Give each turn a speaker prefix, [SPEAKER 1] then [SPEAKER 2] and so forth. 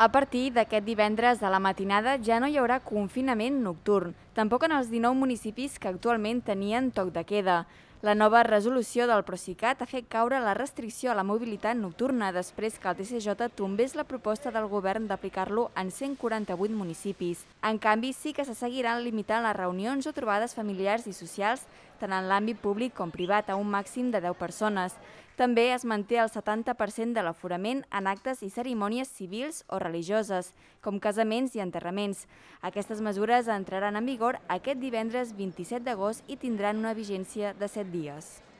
[SPEAKER 1] A partir d'aquest divendres a la matinada ja no hi haurà confinament nocturn, tampoc en els 19 municipis que actualment tenien toc de queda. La nova resolució del Procicat ha fet caure la restricció a la mobilitat nocturna després que el TCJ tombés la proposta del govern d'aplicar-lo en 148 municipis. En canvi, sí que se seguiran limitant les reunions o trobades familiars i socials tant en l'àmbit públic com privat a un màxim de 10 persones. També es manté el 70% de l'aforament en actes i cerimònies civils o religioses, com casaments i enterraments. Aquestes mesures entraran en vigor aquest divendres 27 d'agost i tindran una vigència de 7 dies.